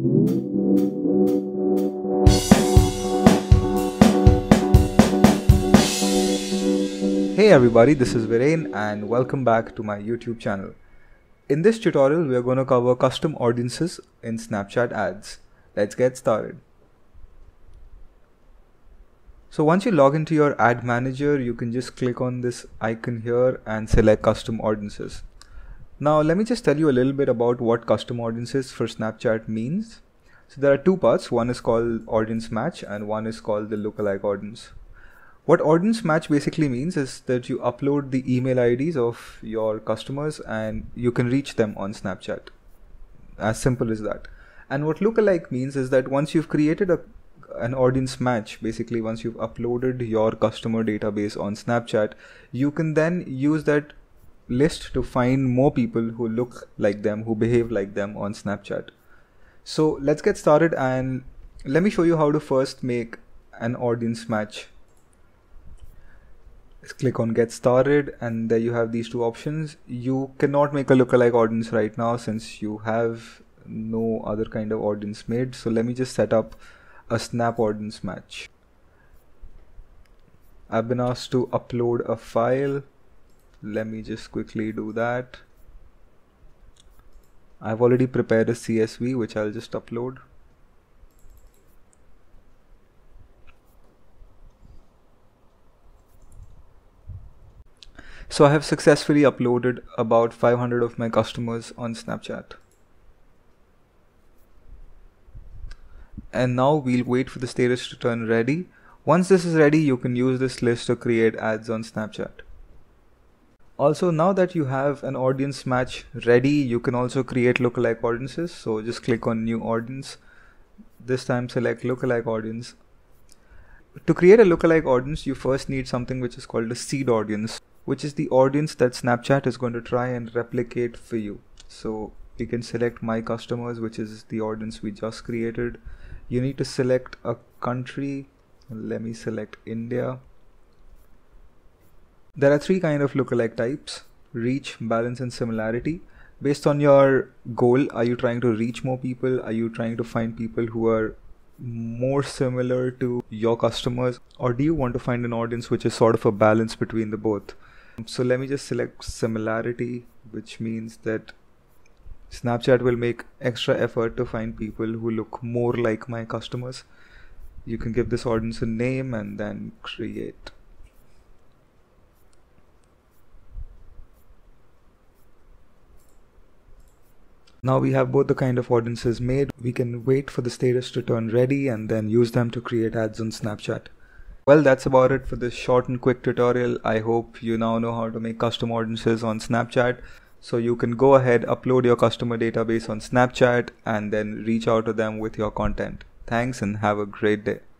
Hey everybody, this is Viren and welcome back to my YouTube channel. In this tutorial, we are going to cover custom audiences in Snapchat ads. Let's get started. So once you log into your ad manager, you can just click on this icon here and select custom audiences. Now let me just tell you a little bit about what custom audiences for Snapchat means. So there are two parts. One is called audience match and one is called the lookalike audience. What audience match basically means is that you upload the email IDs of your customers and you can reach them on Snapchat. As simple as that. And what lookalike means is that once you've created an audience match, basically once you've uploaded your customer database on Snapchat, you can then use that list to find more people who look like them, who behave like them on Snapchat. So let's get started and let me show you how to first make an audience match. Let's click on get started and there you have these two options. You cannot make a lookalike audience right now since you have no other kind of audience made. So let me just set up a snap audience match. I've been asked to upload a file. Let me just quickly do that. I've already prepared a CSV which I'll just upload. So I have successfully uploaded about 500 of my customers on Snapchat. And now we'll wait for the status to turn ready. Once this is ready, you can use this list to create ads on Snapchat. Also, now that you have an audience match ready, you can also create lookalike audiences. So just click on new audience. This time select lookalike audience. To create a lookalike audience, you first need something which is called a seed audience, which is the audience that Snapchat is going to try and replicate for you. So you can select my customers, which is the audience we just created. You need to select a country. Let me select India. There are three kinds of lookalike types: reach, balance and similarity. Based on your goal, are you trying to reach more people? Are you trying to find people who are more similar to your customers? Or do you want to find an audience which is sort of a balance between the both? So let me just select similarity, which means that Snapchat will make extra effort to find people who look more like my customers. You can give this audience a name and then create. Now we have both the kind of audiences made. We can wait for the status to turn ready and then use them to create ads on Snapchat. Well, that's about it for this short and quick tutorial. I hope you now know how to make custom audiences on Snapchat. So you can go ahead, upload your customer database on Snapchat and then reach out to them with your content. Thanks and have a great day.